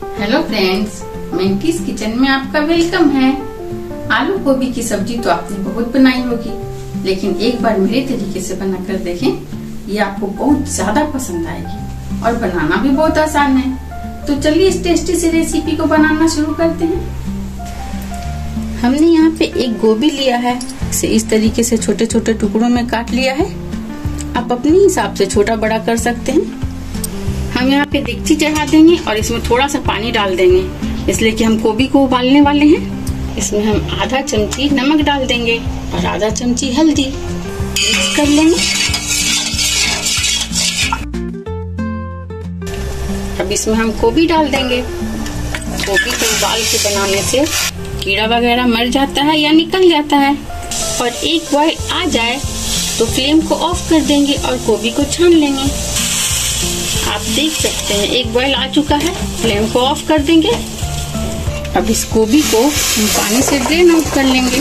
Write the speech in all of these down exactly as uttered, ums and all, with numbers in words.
Hello friends, मिंकीज kitchen में आपका welcome है। आलू गोभी की सब्जी तो आपने बहुत बनाई होगी, लेकिन एक बार मेरे तरीके से बनाकर देखें, ये आपको बहुत ज्यादा पसंद आएगी और बनाना भी बहुत आसान है। तो चलिए इस टेस्टी सी रेसिपी को बनाना शुरू करते हैं। हमने यहाँ पे एक गोभी लिया है, इसे इस तरीके से छोटे छोटे टुकड़ों में काट लिया है। आप अपने हिसाब से छोटा बड़ा कर सकते हैं। हम यहाँ पे देगची चढ़ा देंगे और इसमें थोड़ा सा पानी डाल देंगे, इसलिए कि हम गोभी को उबालने वाले हैं। इसमें हम आधा चमची नमक डाल देंगे और आधा चमची हल्दी मिक्स कर लेंगे। अब इसमें हम गोभी डाल देंगे। गोभी को उबाल के बनाने से कीड़ा वगैरह मर जाता है या निकल जाता है। और एक बॉयल आ जाए तो फ्लेम को ऑफ कर देंगे और गोभी को छान लेंगे। आप देख सकते हैं एक बॉयल आ चुका है, फ्लेम को ऑफ कर देंगे। अब इस गोभी को हम पानी से ड्रेन आउट कर लेंगे।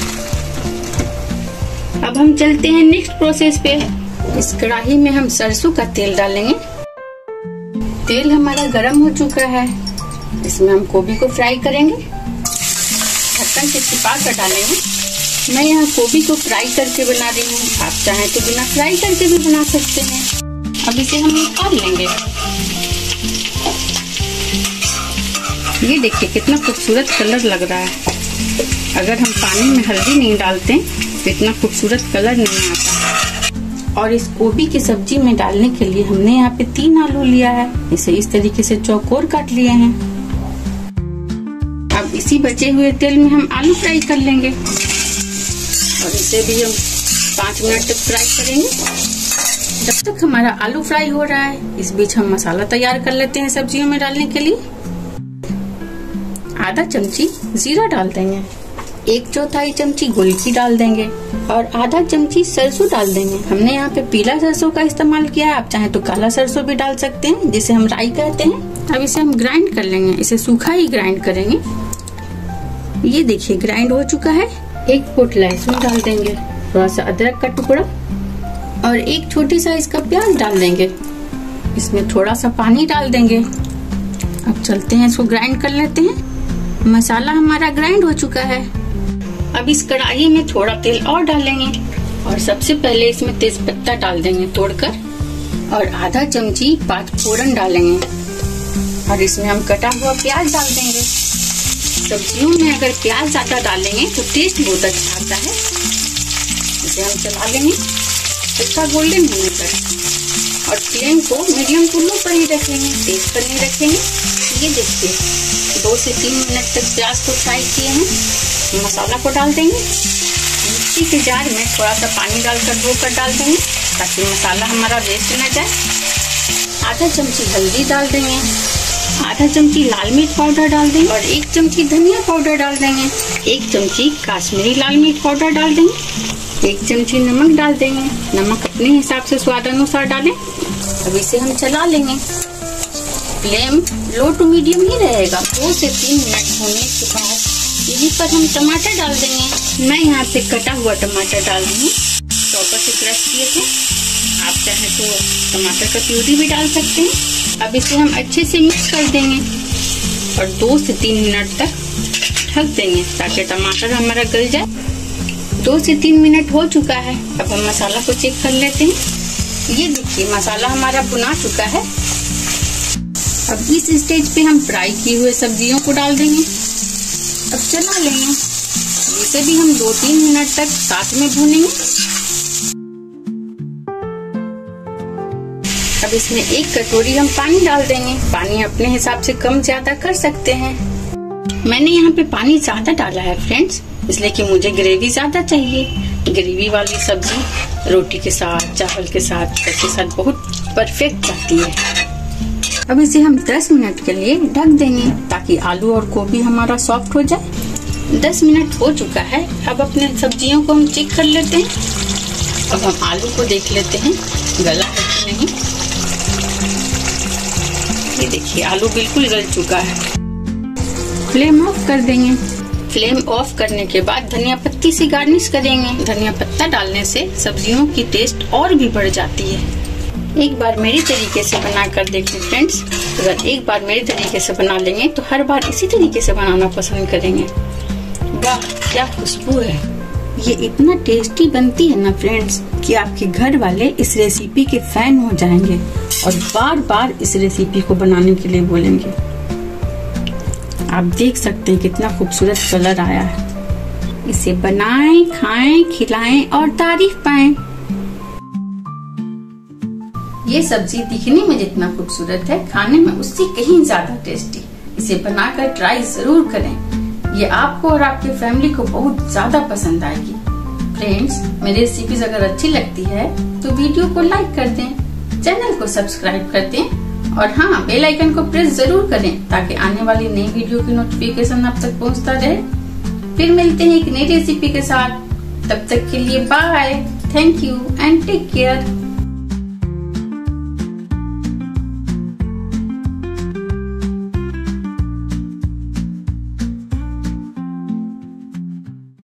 अब हम चलते हैं नेक्स्ट प्रोसेस पे। इस कढ़ाई में हम सरसों का तेल डालेंगे। तेल हमारा गर्म हो चुका है, इसमें हम गोभी को फ्राई करेंगे। ढक्कन से छिपा कर डालेंगे। मैं यहाँ गोभी को फ्राई करके बना रही हूँ, आप चाहें तो बिना फ्राई करके भी बना सकते हैं। अब इसे हम निकाल लेंगे। ये देखिए कितना खूबसूरत कलर लग रहा है। अगर हम पानी में हल्दी नहीं डालते तो इतना खूबसूरत कलर नहीं आता। और इस गोभी की सब्जी में डालने के लिए हमने यहाँ पे तीन आलू लिया है, इसे इस तरीके से चौकोर काट लिए हैं। अब इसी बचे हुए तेल में हम आलू फ्राई कर लेंगे और इसे भी हम पाँच मिनट तक फ्राई करेंगे। जब तक हमारा आलू फ्राई हो रहा है, इस बीच हम मसाला तैयार कर लेते हैं सब्जियों में डालने के लिए। आधा चमची जीरा डाल देंगे, एक चौथाई चमची गोलकी डाल देंगे और आधा चमची सरसों डाल देंगे। हमने यहाँ पे पीला सरसों का इस्तेमाल किया है, आप चाहें तो काला सरसों भी डाल सकते हैं, जिसे हम राई कहते हैं। अब इसे हम ग्राइंड कर लेंगे, इसे सूखा ही ग्राइंड करेंगे। ये देखिए ग्राइंड हो चुका है। एक फुट लहसुन डाल देंगे, थोड़ा सा अदरक का टुकड़ा और एक छोटी साइज का प्याज डाल देंगे। इसमें थोड़ा सा पानी डाल देंगे। अब चलते हैं, इसको ग्राइंड कर लेते हैं। मसाला हमारा ग्राइंड हो चुका है। अब इस कढ़ाई में थोड़ा तेल और डालेंगे और सबसे पहले इसमें तेज पत्ता डाल देंगे तोड़कर और आधा चमची पाँच फोरन डालेंगे और इसमें हम कटा हुआ प्याज डाल देंगे। सब्जियों में अगर प्याज ज्यादा डालेंगे तो टेस्ट बहुत अच्छा आता है। इसे हम चला लेंगे इसका गोल्डन होने तक और फ्लेम को मीडियम टू लो पर ही रखेंगे, तेज पर नहीं रखेंगे। ये देखिए दो से तीन मिनट तक प्याज को फ्राई किए हैं। मसाला को डाल देंगे। मिक्सी के जार में थोड़ा सा पानी डालकर धोकर डाल देंगे ताकि मसाला हमारा वेस्ट न जाए। आधा चमची हल्दी डाल देंगे, आधा चमची लाल मिर्च पाउडर डाल देंगे और एक चमची धनिया पाउडर डाल देंगे। एक चमची काश्मीरी लाल मिर्च पाउडर डाल देंगे। एक चमची नमक डाल देंगे, नमक अपने हिसाब से स्वाद अनुसार डालें। अब इसे हम चला लेंगे। फ्लेम लो टू मीडियम ही रहेगा। दो से तीन मिनट होने के बाद यहीं पर हम टमाटर डाल देंगे। मैं यहाँ पे कटा हुआ टमाटर डाल रही हूँ, चॉपर से क्रश किए थे। आप चाहें तो टमाटर का प्यूरी भी डाल सकते हैं। अब इसे हम अच्छे से मिक्स कर देंगे और दो से तीन मिनट तक ढक देंगे ताकि टमाटर हमारा गल जाए। दो से तीन मिनट हो चुका है। अब हम मसाला को चेक कर लेते हैं। ये देखिए मसाला हमारा भुना चुका है। अब इस स्टेज पे हम फ्राई किए हुए सब्जियों को डाल देंगे। अब चला लेंगे, इसे भी हम दो तीन मिनट तक साथ में भूनेंगे। अब इसमें एक कटोरी हम पानी डाल देंगे। पानी अपने हिसाब से कम ज्यादा कर सकते हैं। मैंने यहाँ पे पानी ज्यादा डाला है फ्रेंड्स, इसलिए कि मुझे ग्रेवी ज्यादा चाहिए। ग्रेवी वाली सब्जी रोटी के साथ, चावल के साथ, के साथ बहुत परफेक्ट बनती है। अब इसे हम दस मिनट के लिए ढक देंगे ताकि आलू और गोभी हमारा सॉफ्ट हो जाए। दस मिनट हो चुका है। अब अपने सब्जियों को हम चेक कर लेते हैं। अब हम आलू को देख लेते हैं गला है कि नहीं। ये देखिए आलू बिल्कुल गल चुका है। फ्लेम ऑफ कर देंगे। फ्लेम ऑफ करने के बाद धनिया पत्ती से गार्निश करेंगे। धनिया पत्ता डालने से सब्जियों की टेस्ट और भी बढ़ जाती है। एक बार मेरी तरीके से बना कर देखें फ्रेंड्स। अगर एक बार मेरी तरीके से बना लेंगे तो हर बार इसी तरीके से बनाना पसंद करेंगे। वाह क्या खुशबू है। ये इतना टेस्टी बनती है ना फ्रेंड्स कि आपके घर वाले इस रेसिपी के फैन हो जाएंगे और बार बार इस रेसिपी को बनाने के लिए बोलेंगे। आप देख सकते हैं कितना खूबसूरत कलर आया है। इसे बनाएं, खाएं, खिलाएं और तारीफ पाएं। ये सब्जी दिखने में जितना खूबसूरत है, खाने में उससे कहीं ज्यादा टेस्टी। इसे बनाकर ट्राई जरूर करें। ये आपको और आपके फैमिली को बहुत ज्यादा पसंद आएगी। फ्रेंड्स, मेरी रेसिपीज अगर अच्छी लगती है तो वीडियो को लाइक कर दें, चैनल को सब्सक्राइब कर दें और हाँ, बेल आइकन को प्रेस जरूर करें ताकि आने वाली नई वीडियो की नोटिफिकेशन आप तक पहुंचता रहे। फिर मिलते हैं एक नई रेसिपी के साथ। तब तक के लिए bye, thank you and take care.